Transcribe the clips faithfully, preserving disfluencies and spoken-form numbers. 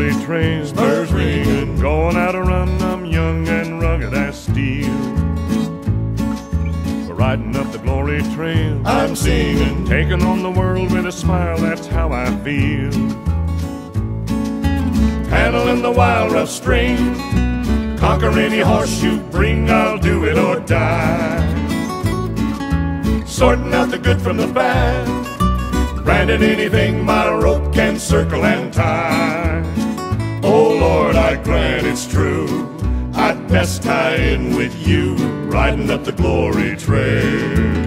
glory train, spurs ringing, going out a run. I'm young and rugged as steel. We're riding up the glory trail, I'm singing, taking on the world with a smile. That's how I feel. Handling the wild rough string, conquer any horse you bring. I'll do it or die. Sorting out the good from the bad, branding anything my rope can circle and tie. Oh Lord, I grant it's true, I'd best tie in with you, riding up the glory trail.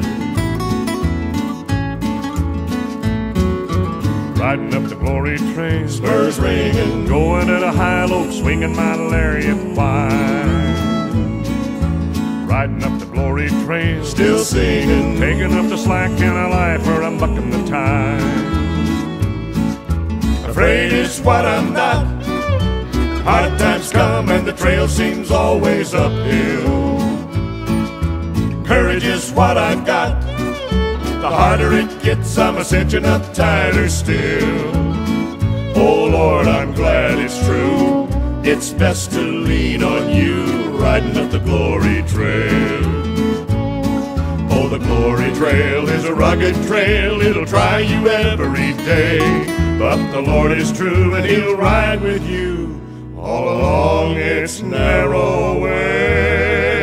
Riding up the glory trail, spurs ringing, going at a high lope, swinging my lariat wide. Riding up the glory trail, still singing, taking up the slack in a life where I'm bucking the tide. Afraid it's what I'm not, hard times come and the trail seems always uphill. Courage is what I've got, the harder it gets I'm a cinching up tighter still. Oh Lord, I'm glad it's true, it's best to lean on you, riding up the glory trail. Oh, the glory trail is a rugged trail, it'll try you every day. But the Lord is true and He'll ride with you all along its narrow way.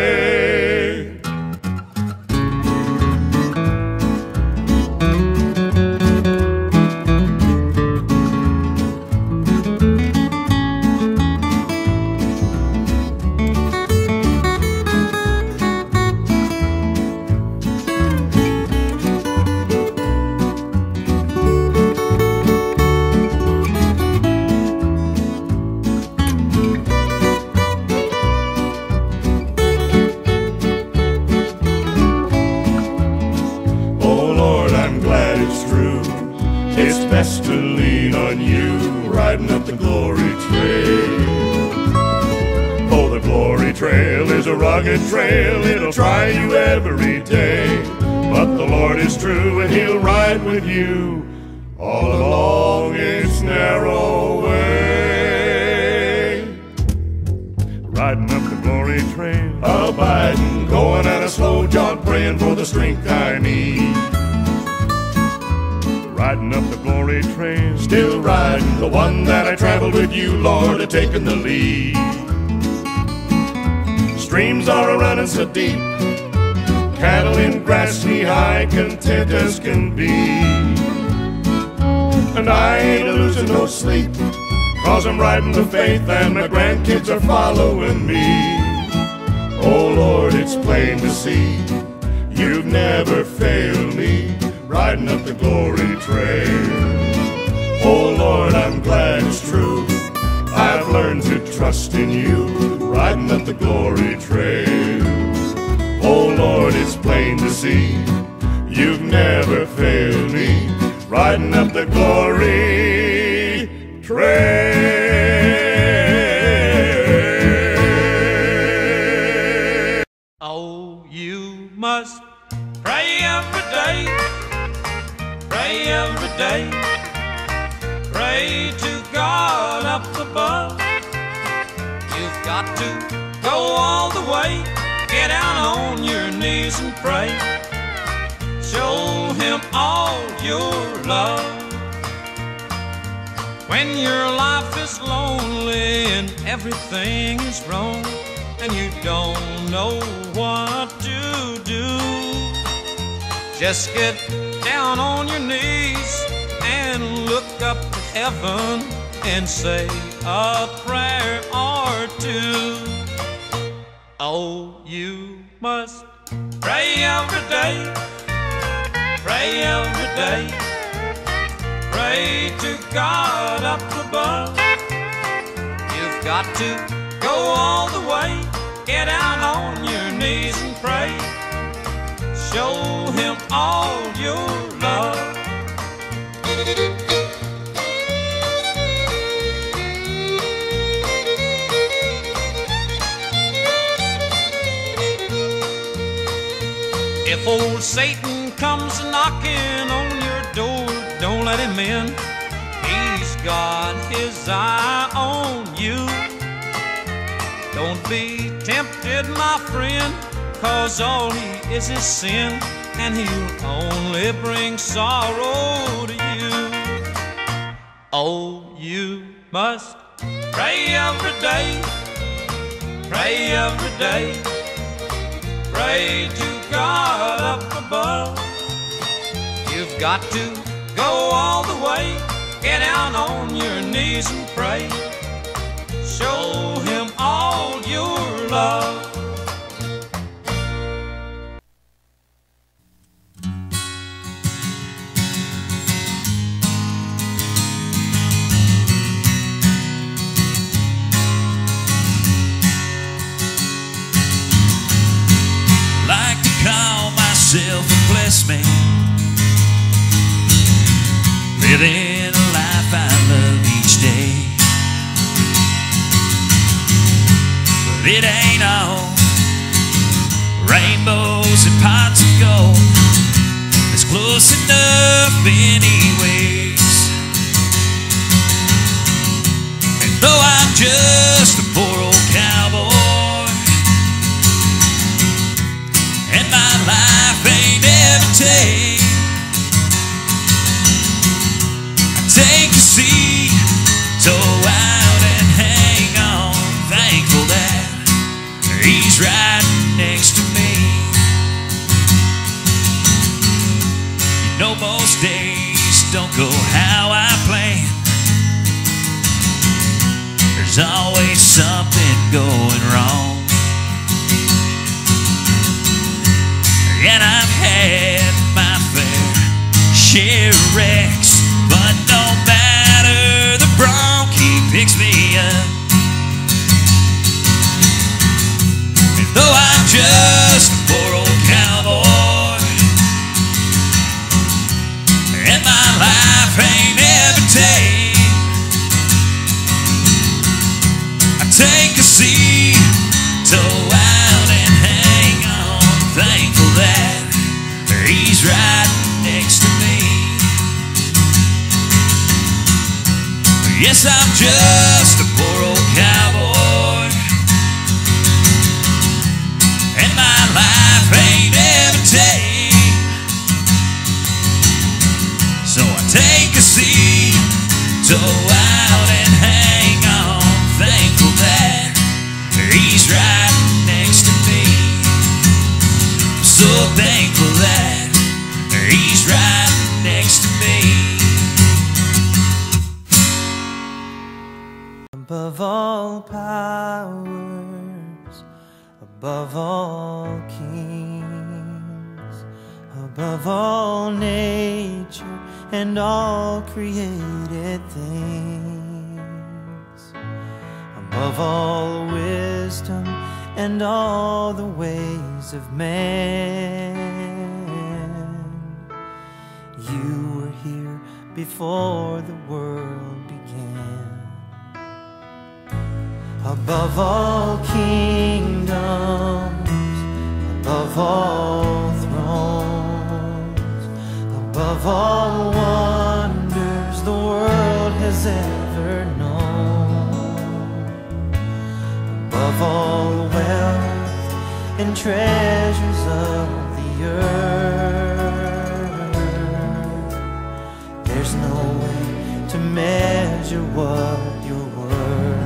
It's best to lean on you, riding up the glory trail. Oh, the glory trail is a rugged trail, it'll try you every day. But the Lord is true and He'll ride with you all along its narrow way. Riding up the glory trail, abiding, going at a slow jog, praying for the strength I need. Riding up the glory trail, still riding, the one that I traveled with you, Lord, a taking the lead. Streams are a running so deep, cattle in grass knee high, content as can be. And I ain't losing no sleep, cause I'm riding with faith and my grandkids are following me. Oh Lord, it's plain to see, you've never failed me, riding up the glory trail. Oh Lord, I'm glad it's true, I've learned to trust in you, riding up the glory trail. Oh Lord, it's plain to see, you've never failed me, riding up the glory trail. Oh, you must pray every day, pray every day, pray to God up above. You've got to go all the way, get down on your knees and pray, show Him all your love. When your life is lonely and everything is wrong, and you don't know what to do, just get down on your knees and look up to heaven and say a prayer or two. Oh, you must pray every day, pray every day, pray to God up above. You've got to go all the way, get down on your knees and pray, show Him all your love. If old Satan comes knocking on your door, don't let him in. He He's got his eye on you. Don't be tempted, my friend, 'cause all he is is sin, and he'll only bring sorrow to you. Oh, you must pray every day, pray every day, pray to God up above. You've got to go all the way, get down on your knees and pray. Show him all your love. Like to call myself a blessed man, living a life I love each day. But it ain't all rainbows and pots of gold. It's close enough anyways. And though I'm just a poor old cowboy, and my life ain't ever tame, take a seat, toe out and hang on, thankful that he's right next to me. You know most days don't go how I plan. There's always something going wrong, and I've had my fair share of wrecks, but no matter, the bronc, he picks me up. And though I'm just a poor old cowboy, and my life ain't ever tame, I take a seat, toe out and hang on, thankful that he's right next to me. Yes, I'm just a poor old cowboy, and my life ain't ever tame. So I take a seat, toe out and hang on, thankful that he's right next to me. So thankful that he's right next to me. Above all powers, above all kings, above all nature and all created things, above all wisdom and all the ways of man, you were here before the world began. Above all kingdoms, above all thrones, above all wonders the world has ever known, above all wealth and treasures of the earth, there's no way to measure what you're worth.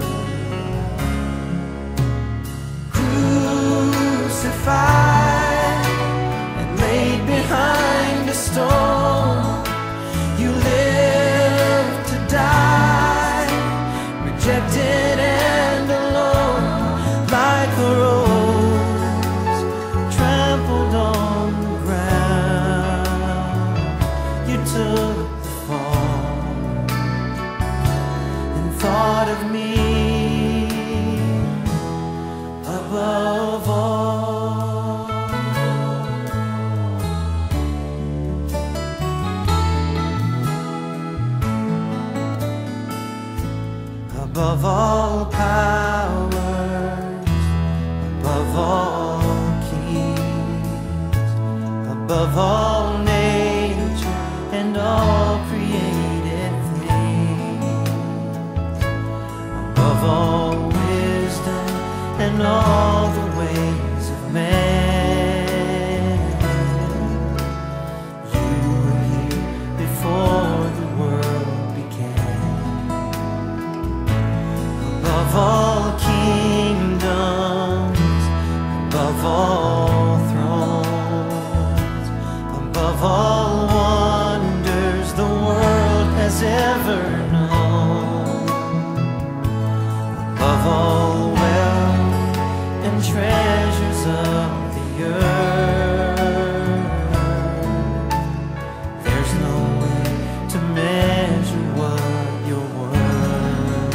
Crucified and laid behind a stone, you lived to die, rejected and alone, like a rose trampled on the ground. You took the fall and thought of me above all. Above all powers, above all kings, above all nature and all created things, above all wisdom and all the ways of man. You were here before the world began. Above all kingdoms, above all thrones, above all wonders the world has ever known, above all wealth and treasures of the earth, there's no way to measure what you're worth.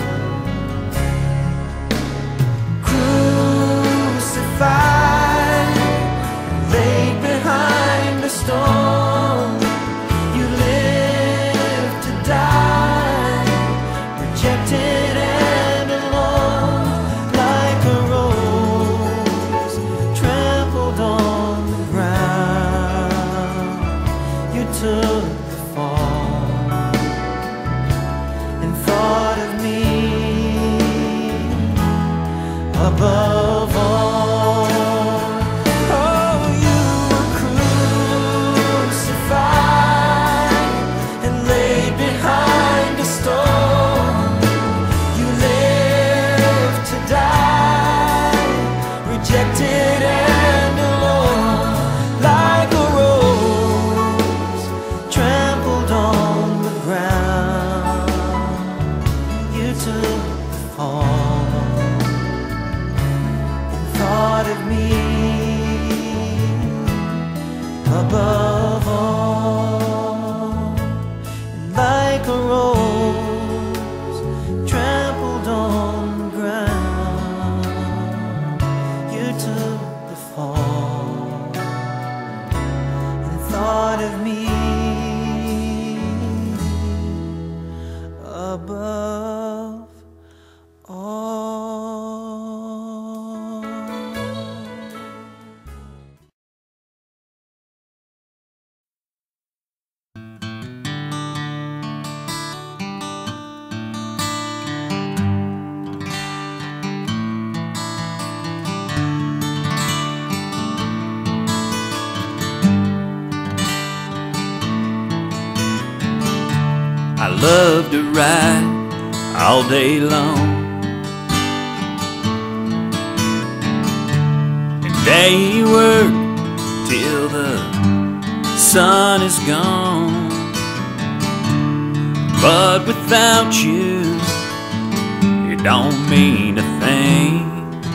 Crucified, laid behind the stone, you live to die, rejected and alone, like a rose trampled on the ground. You took the fall and thought of me above all. Oh, you were crucified and laid behind a stone. You lived to die, rejected and alone, like a rose trampled on the ground. You took the fall and thought of me above all, and like a rose trampled on the ground. You took the fall and thought of me above all. I love to ride all day long, and day work till the sun is gone. But without you, it don't mean a thing.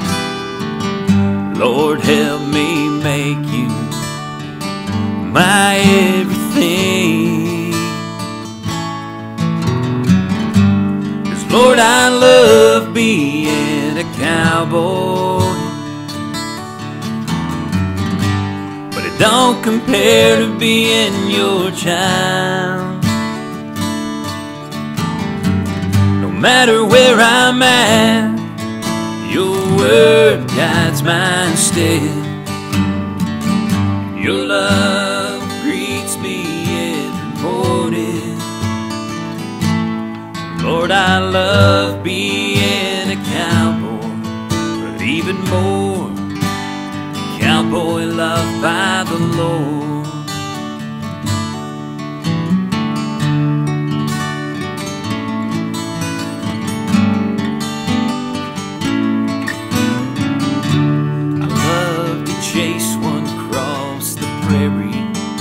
Lord, help me make you my everything. Lord, I love being a cowboy, but it don't compare to being your child. No matter where I'm at, your word guides my steps. Your love greets me every morning. Lord, I love being a cowboy, but even more, a cowboy loved by the Lord. I love to chase one across the prairie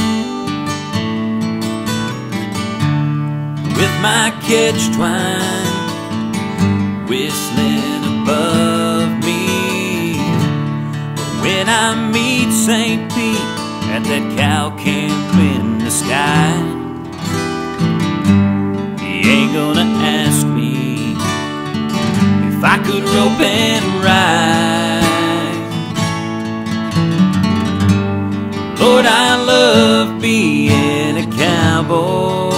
with my catch twine whistling above me. But when I meet Saint Pete at that cow camp in the sky, he ain't gonna ask me if I could rope and ride. Lord, I love being a cowboy,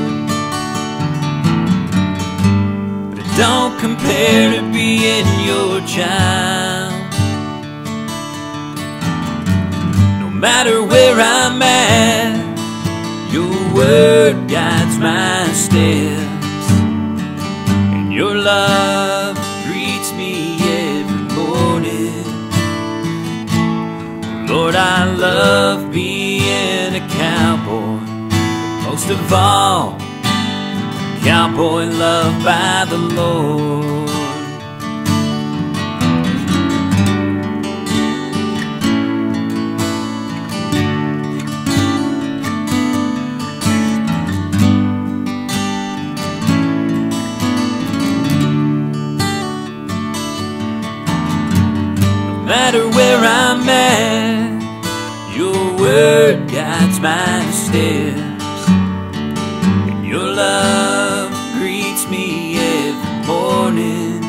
don't compare to being your child. No matter where I'm at, your word guides my steps, and your love Lord, I love being a cowboy. Most of all, a cowboy loved by the Lord. No matter where I'm at, your word guides my steps, and your love greets me every morning.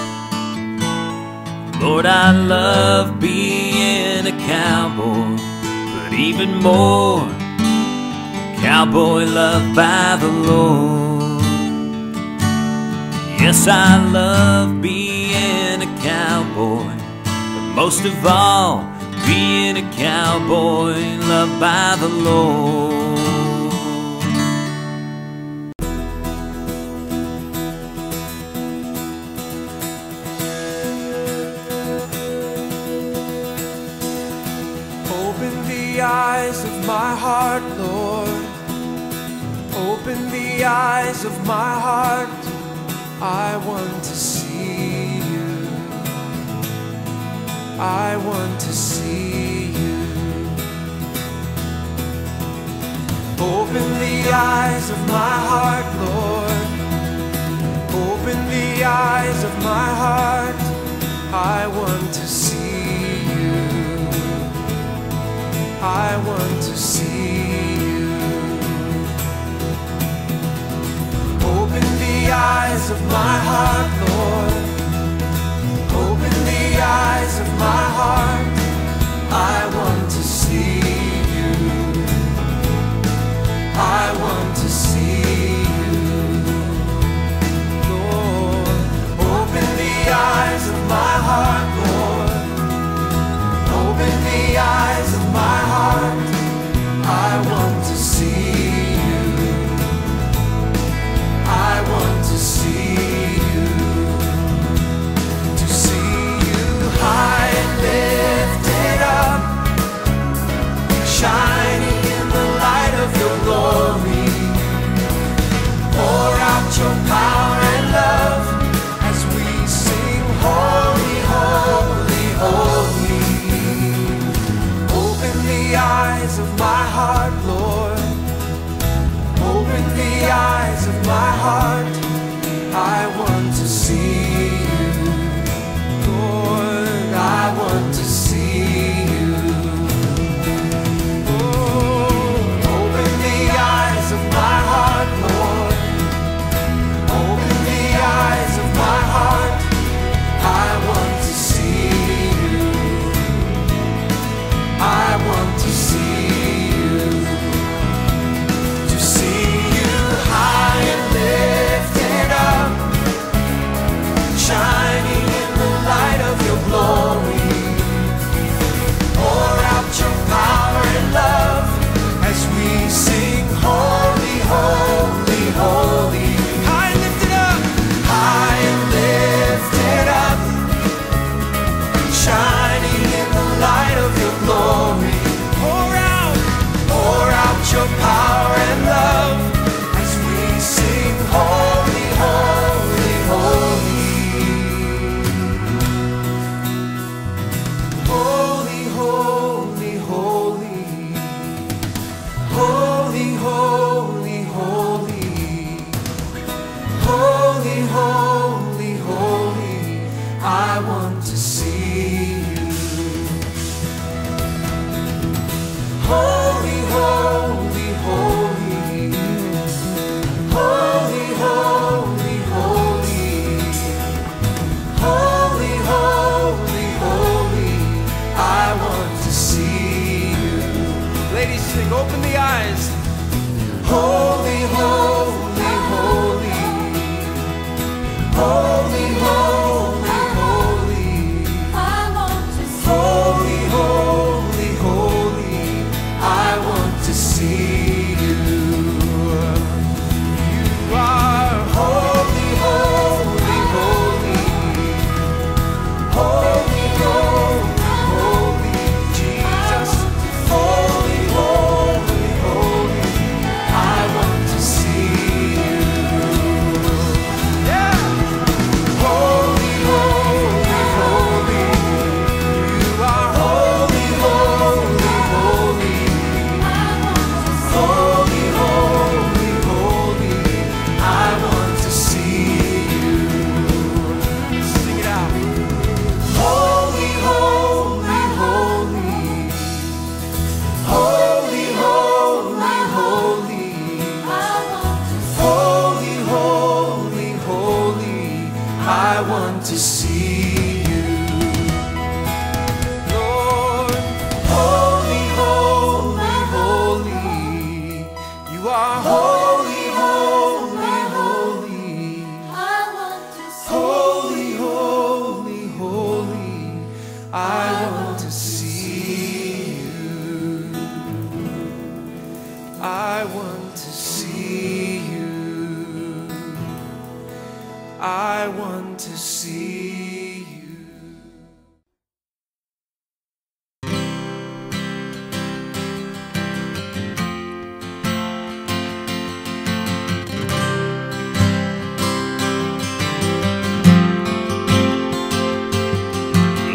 Lord, I love being a cowboy, but even more, a cowboy loved by the Lord. Yes, I love being a cowboy, but most of all, being a cowboy loved by the Lord. Open the eyes of my heart, Lord. Open the eyes of my heart. I want to see you. I want to see you. Open the eyes of my heart, Lord. Open the eyes of my heart. I want to see you. I want to see you. Open the eyes of my heart, Lord. Open the eyes of my heart. I want to see you. I want to see you. Lord, open the eyes of my heart, Lord. Open the eyes of my heart. I want to see you. I want to see you. To see you high and lifted up, shining in the light of your glory. Pour out your power and love as we sing holy, holy, holy. Open the eyes of my heart, Lord. Open the eyes of my heart. I want to see you. Lord, I want to see you. Oh, open the eyes of my heart, Lord. Open the eyes of my heart. I want to see you. I want to see you. To see you high and lifted up, shining in the light of your glory. Pour out your power and love as we sing holy, holy, holy. High and lifted up, high and lifted up, shining in the light of your glory. Pour out, pour out your power and love as we sing holy, holy, holy. Holy, holy, holy. Holy, holy, holy. Holy, holy, holy. I want to see you. Holy, holy, holy. Holy, holy, holy. Holy, holy, holy. I want to see you. Ladies, sing, open the eyes. Holy, holy, holy. Holy, holy, holy. I want to see Holy, holy, holy. I want to see you. You are holy, holy, holy. Holy, holy, holy. Jesus.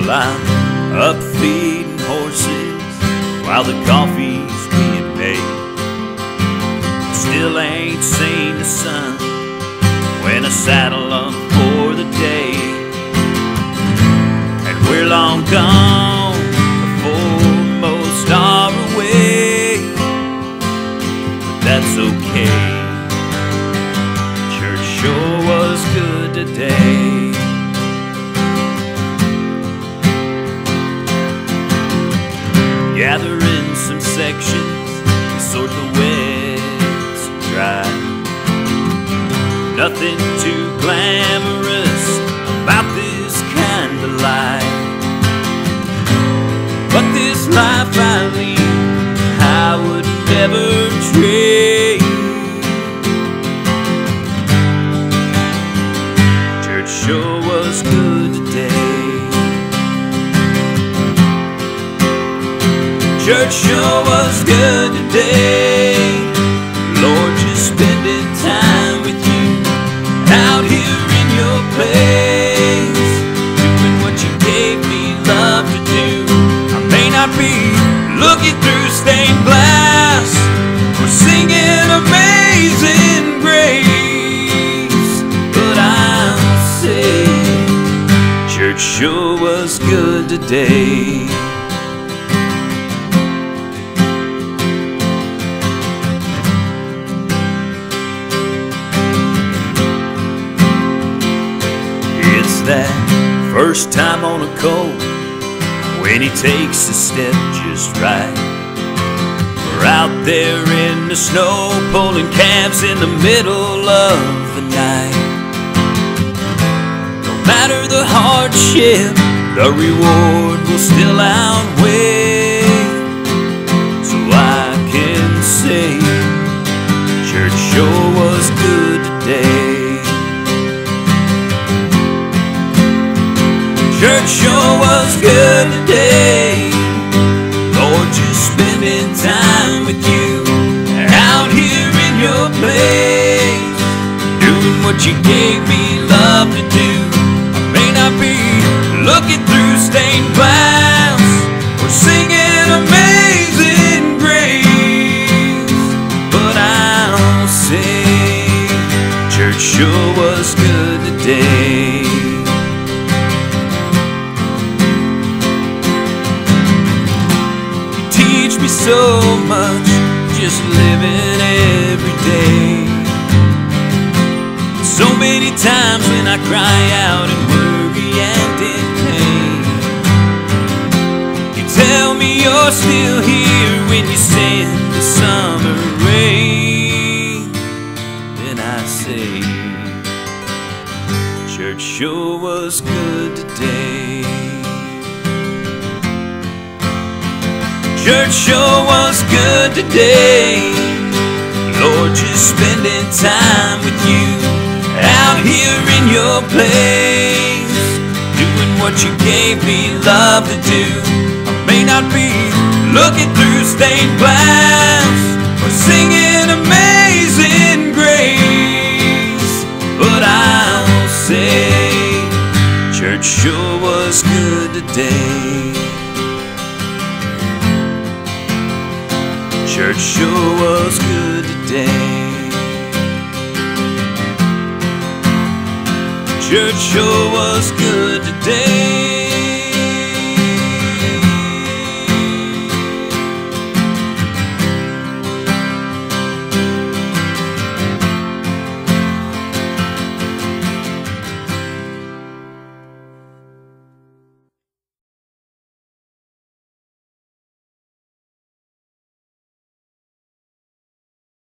Well, I'm up feeding horses while the coffee's being made. Still ain't seen the sun when I saddle up for the day. And we're long gone before most are away, but that's okay. Church sure was good today. Gathering some sections, sort the wets dry. Nothing too glamorous about this kind of life, but this life I lead, I would never trade. Church sure was good today. Church sure was good today. Lord, just spending time with you out here in your place, doing what you gave me love to do. I may not be looking through stained glass or singing Amazing Grace, but I'll say church sure was good today. That first time on a colt, when he takes a step just right. We're out there in the snow, pulling calves in the middle of the night. No matter the hardship, the reward will still outweigh. So I can say church sure was good today. Church sure was good today. Lord, just spending time with you out here in your place, doing what you gave me love to do. I may not be looking through stained glass or singing Amazing Grace, but I'll say church sure was good today. So much just living every day. So many times when I cry out in worry and in pain, you tell me you're still here when you send the summer rain. Then I say church sure was good today. Church sure was good today. Lord, just spending time with you out here in your place, doing what you gave me love to do. I may not be looking through stained glass or singing Amazing Grace, but I'll say church sure was good today. Church sure was good today. Church sure was good today.